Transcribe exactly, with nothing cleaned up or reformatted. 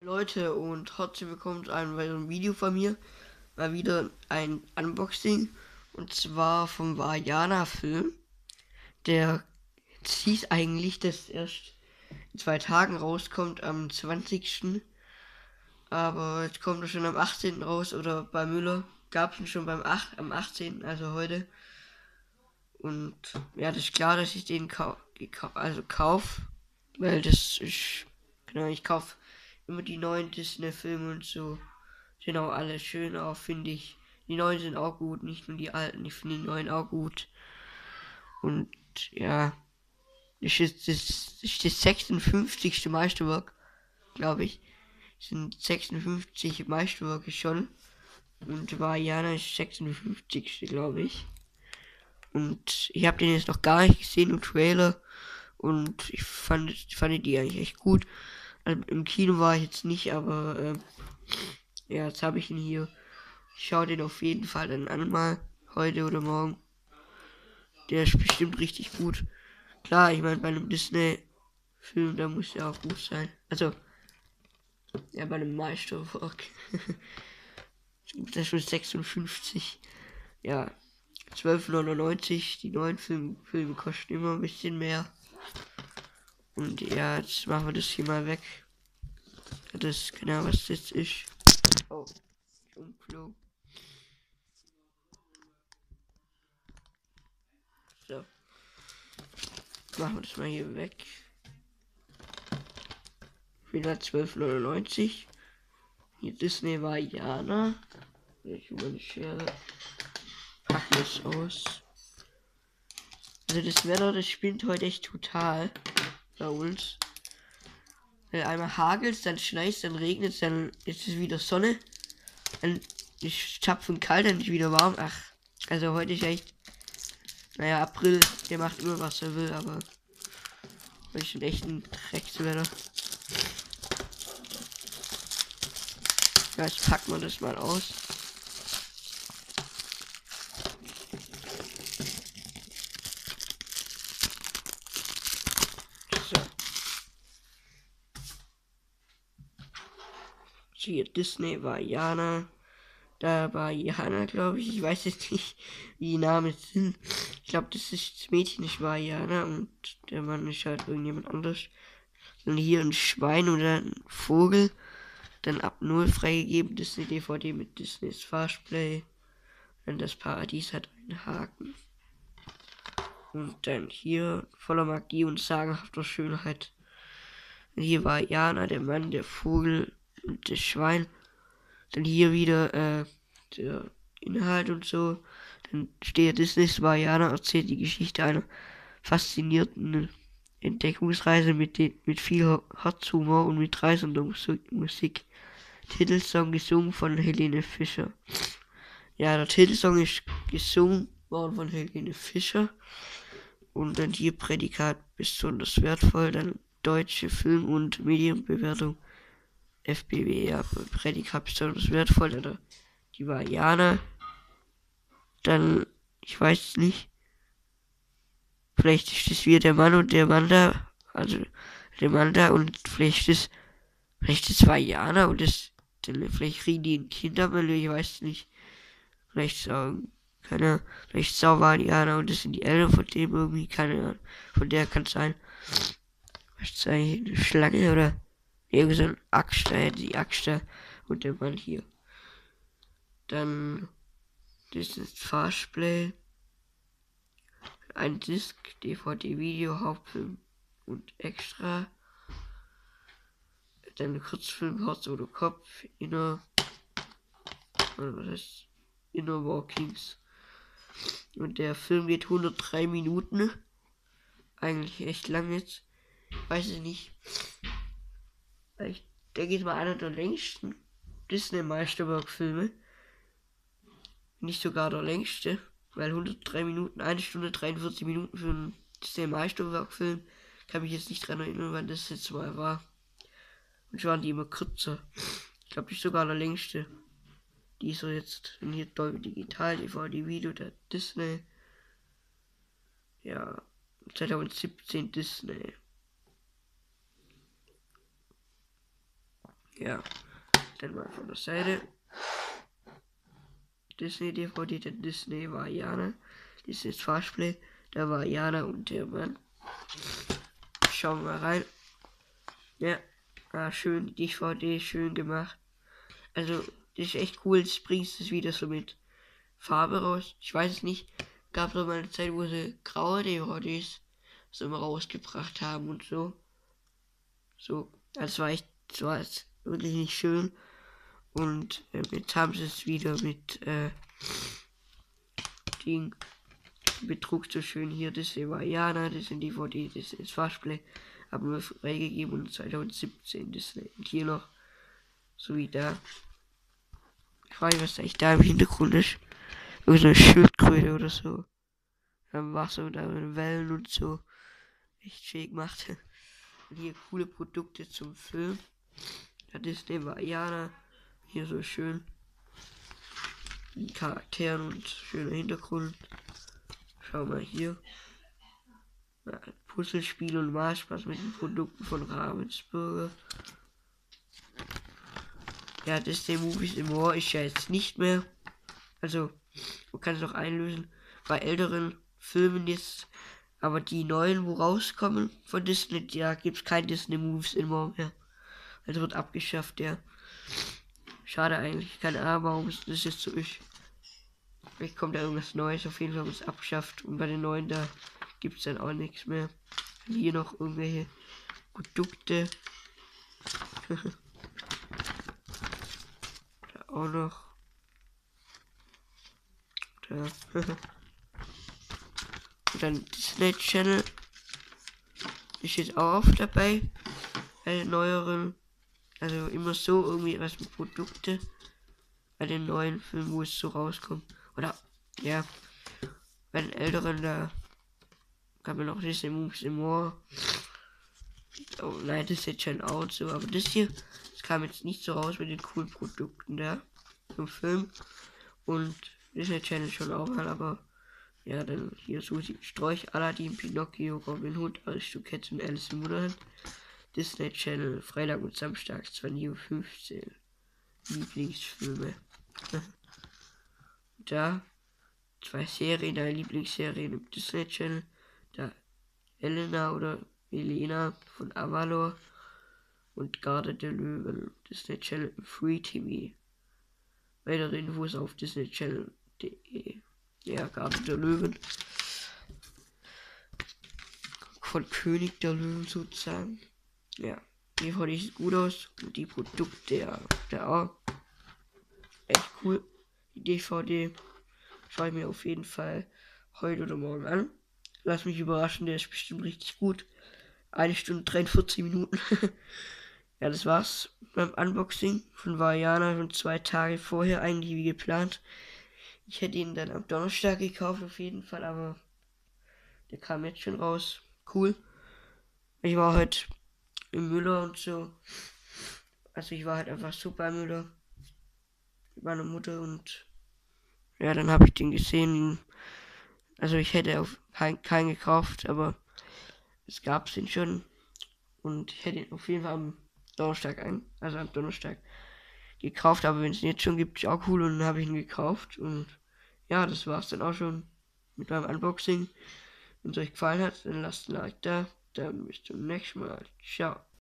Leute und herzlich willkommen zu einem weiteren Video von mir. Mal wieder ein Unboxing und zwar vom Vajana-Film. Der hieß eigentlich, dass erst in zwei Tagen rauskommt, am zwanzigsten Aber jetzt kommt er schon am achtzehnten raus oder bei Müller. Gab es ihn schon beim acht, am achtzehnten, also heute. Und ja, das ist klar, dass ich den kau also kauf, weil das ist, genau, ich kauf immer die neuen Disney-Filme und so. Sind auch alle schön auch, finde ich. Die neuen sind auch gut, nicht nur die alten, ich finde die neuen auch gut. Und ja, das ist das, das, ist das sechsundfünfzigste Meisterwerk, glaube ich. Das sind sechsundfünfzig Meisterwerke schon. Und Vajana ist sechsundfünfzigste, glaube ich. Und ich habe den jetzt noch gar nicht gesehen im Trailer. Und ich fand, fand die eigentlich echt gut. Also im Kino war ich jetzt nicht, aber äh, ja, jetzt habe ich ihn hier. Ich schaue den auf jeden Fall dann an mal. Heute oder morgen. Der ist bestimmt richtig gut. Klar, ich meine, bei einem Disney-Film, da muss der auch gut sein. Also, ja, bei einem Meisterwerk. Das ist schon sechsundfünfzig. Ja, zwölf neunundneunzig. Die neuen Film, Filme kosten immer ein bisschen mehr. Und ja, jetzt machen wir das hier mal weg. Das ist genau, was das ist. Oh, umflog. So, machen wir das mal hier weg. Wieder zwölf neunundneunzig. Hier Disney Vajana. Ich über die Schere. Packen das aus. Also das Wetter, das spinnt heute echt total bei uns. Wenn einmal hagelt, dann schneit, dann regnet, dann ist es wieder Sonne. Dann ist tapfen kalt, dann ist wieder warm. Ach, also heute ist echt. Naja, April, der macht immer was er will, aber heute ist schon echt ein Dreckswetter. Ja, jetzt packen wir das mal aus. So. Hier Disney Vajana. Da war Johanna, glaube ich. Ich weiß jetzt nicht, wie die Namen sind. Ich glaube, das ist das Mädchen, nicht Vajana. Und der Mann ist halt irgendjemand anders. Und hier ein Schwein oder ein Vogel. Dann ab null freigegeben. Das ist eine D V D mit Disneys Farsplay. Dann das Paradies hat einen Haken. Und dann hier voller Magie und sagenhafter Schönheit. Und hier war Jana, der Mann, der Vogel und das Schwein. Dann hier wieder äh, der Inhalt und so. Dann steht Disneys Vajana erzählt die Geschichte einer faszinierenden Entdeckungsreise mit, den, mit viel Herzhumor und mit reißender Musik. Titelsong gesungen von Helene Fischer. Ja, der Titelsong ist gesungen worden von Helene Fischer. Und dann hier Prädikat besonders wertvoll. Dann deutsche Film- und Medienbewertung. F B W, ja, Prädikat besonders wertvoll. Oder die Vajana. Dann, ich weiß es nicht. Vielleicht ist es wieder der Mann und der Mann da. Also, der Mann da und vielleicht ist, vielleicht ist es Vajana und das, vielleicht kriegen die ein Kindermüll, ich weiß es nicht. Vielleicht sagen, keine Ahnung, vielleicht Sauvanianer und das sind die Eltern von dem irgendwie, keine Ahnung. Von der kann es sein. Was ist eigentlich eine Schlange oder irgend so ein Axt, da die Axt da und der Mann hier. Dann, das ist Farsplay. Ein Disc, D V D, Video, Hauptfilm und Extra. Dann Kurzfilm, Herz oder Kopf, Inner, was heißt, Inner Walkings. Und der Film geht hundertdrei Minuten. Eigentlich echt lang jetzt. Weiß ich nicht. Ich denke, es war einer der längsten Disney-Meisterwerk-Filme. Nicht sogar der längste. Weil hundertdrei Minuten, eine Stunde dreiundvierzig Minuten für einen Disney-Meisterwerk-Film. Kann mich jetzt nicht dran erinnern, wann das jetzt mal war. Und waren die immer kürzer. Ich glaube, nicht sogar der längste. Dieser jetzt, hier Dolby Digital, D V D Video, der Disney. Ja, zwanzig siebzehn Disney. Ja, dann mal von der Seite. Disney D V D, der Disney war Jana. Disney Fahrspiel, da war Jana und der Mann. Schauen wir mal rein. Ja, ah, schön, D V D, schön gemacht. Also, das ist echt cool, jetzt bringst du es wieder so mit Farbe raus. Ich weiß es nicht. Gab doch mal eine Zeit, wo sie graue D V Ds so immer rausgebracht haben und so. So, das war echt, das war jetzt wirklich nicht schön. Und äh, jetzt haben sie es wieder mit äh, Ding. Betrug so schön hier. Das war Jana, das sind D V D, das ist Fahrspiel. Haben wir freigegeben und zwanzig siebzehn das und hier noch. So wie da. Ich frage mich, was eigentlich da im Hintergrund ist. Irgend so eine Schildkröte oder so. Am Wasser und da mit Wellen und so. Echt schön gemacht. Und hier coole Produkte zum Film. Ja, Disney war Jana. Hier so schön. Die Charakteren und schöner Hintergrund. Schau mal hier. Ja, Puzzlespiel und Malspaß mit den Produkten von Ravensburger. Ja, Disney Movies im More ist ja jetzt nicht mehr. Also, man kann es noch einlösen bei älteren Filmen jetzt. Aber die neuen, wo rauskommen von Disney, da gibt es kein Disney Movies in More mehr. Also wird abgeschafft, ja. Schade eigentlich, keine Ahnung, warum es das jetzt so ist. Vielleicht kommt da irgendwas Neues, auf jeden Fall wird es abgeschafft. Und bei den neuen, da gibt es dann auch nichts mehr. Hier noch irgendwelche Produkte. Da auch noch. Da. Und dann Disney Channel. Ist jetzt auch oft dabei. Bei den neueren. Also immer so irgendwie was mit Produkte. Bei den neuen Filmen, wo es so rauskommt. Oder, ja. Bei den älteren, da kann man noch Disney Movies in More. Oh nein, das ist jetzt schon out so. Aber das hier, das kam jetzt nicht so raus mit den coolen Produkten da. Im Film. Und Disney Channel schon auch mal, aber ja, dann hier Susi Strolch, Aladdin, Pinocchio, Robin Hood, Aristoteles und Alice im Wunderland. Disney Channel, Freitag und Samstag, zwanzig Uhr fünfzehn. Lieblingsfilme. Da zwei Serien, deine Lieblingsserien im Disney Channel. Da Elena oder Elena von Avalor und Garde der Löwen. Disney Channel Free T V. Weitere Infos auf Disney Channel punkt de. Ja, Garde der Löwen. Von König der Löwen sozusagen. Ja, die D V D sieht gut aus. Und die Produkte, ja, der auch. Echt cool. Die D V D schaue ich mir auf jeden Fall heute oder morgen an. Lass mich überraschen, der ist bestimmt richtig gut. Eine Stunde dreiundvierzig Minuten. Ja, das war's beim Unboxing von Vajana schon zwei Tage vorher eigentlich wie geplant. Ich hätte ihn dann am Donnerstag gekauft auf jeden Fall, aber der kam jetzt schon raus. Cool. Ich war heute im Müller und so. Also ich war halt einfach so bei Müller. Mit meiner Mutter und ja, dann habe ich den gesehen. Also ich hätte auf keinen kein gekauft, aber es gab den schon. Und ich hätte ihn auf jeden Fall am Donnerstag ein, also am Donnerstag gekauft, aber wenn es ihn jetzt schon gibt, ist auch cool und dann habe ich ihn gekauft und ja, das war's dann auch schon mit meinem Unboxing. Wenn es euch gefallen hat, dann lasst ein Like da, dann bis zum nächsten Mal. Ciao.